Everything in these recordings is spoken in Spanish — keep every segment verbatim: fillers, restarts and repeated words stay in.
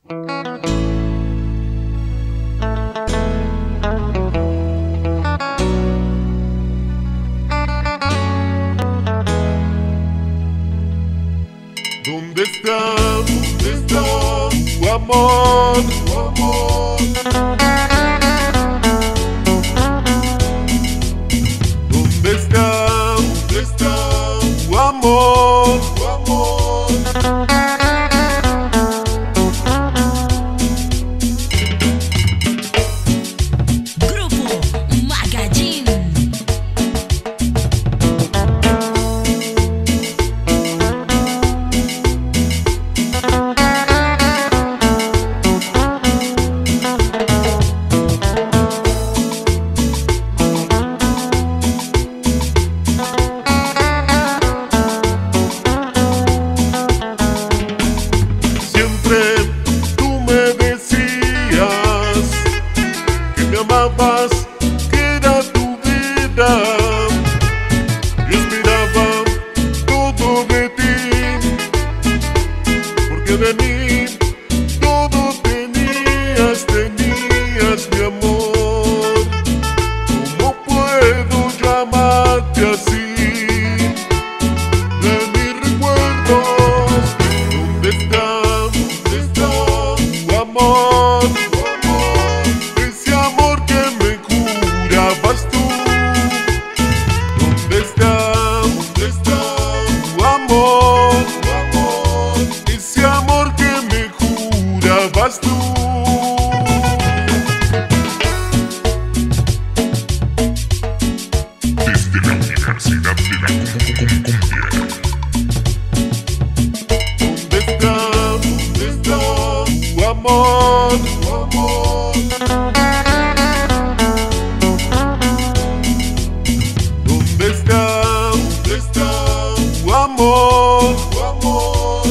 ¿Dónde está? ¿Dónde está tu amor? Tu amor. ¿Dónde está? ¿Dónde está tu amor? Tu amor. Grupo Magallín. Que era tu vida, yo esperaba todo de ti, porque de mí todo tenías, tenías mi amor. ¿Cómo puedo llamarte así? De mis recuerdos, ¿dónde está? ¿Dónde está tu amor? Vas tú. Desde la Universidad de la Cumbia. ¿Dónde está? ¿Dónde está tu amor? Tu amor. ¿Dónde está? ¿Dónde está tu amor? Tu amor.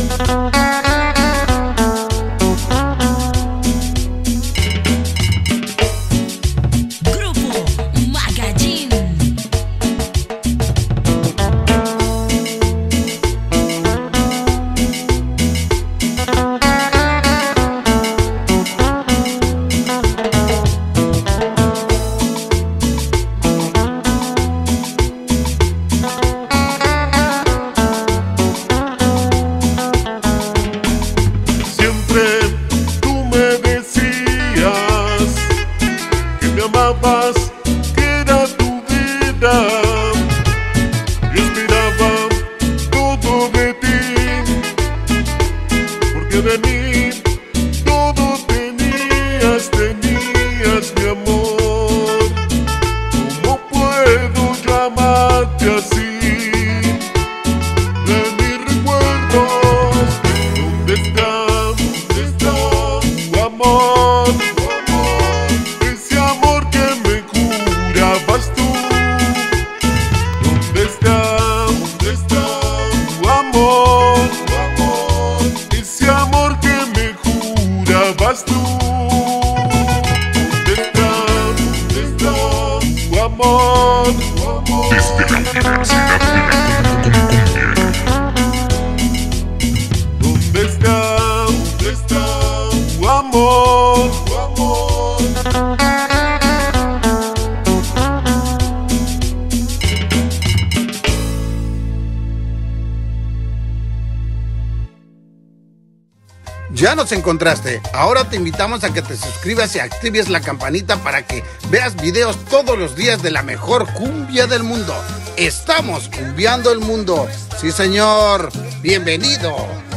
Que era tu vida, yo esperaba todo de ti, porque de mí todo tenías, tenías mi amor. ¿Cómo puedo llamarte así? De mis recuerdos, ¿dónde está? ¿Dónde está tu amor? Vas tú. ¿Dónde está? ¿Dónde está tu amor? Tu amor. Ese amor que me jurabas tú. ¿Dónde está? ¿Dónde está tu amor? Tu amor. Desde la Universidad de la Cumbia. ¿Dónde está? ¿Dónde está tu amor? Tu amor. Ya nos encontraste. Ahora te invitamos a que te suscribas y actives la campanita para que veas videos todos los días de la mejor cumbia del mundo. Estamos cumbiando el mundo. Sí, señor. Bienvenido.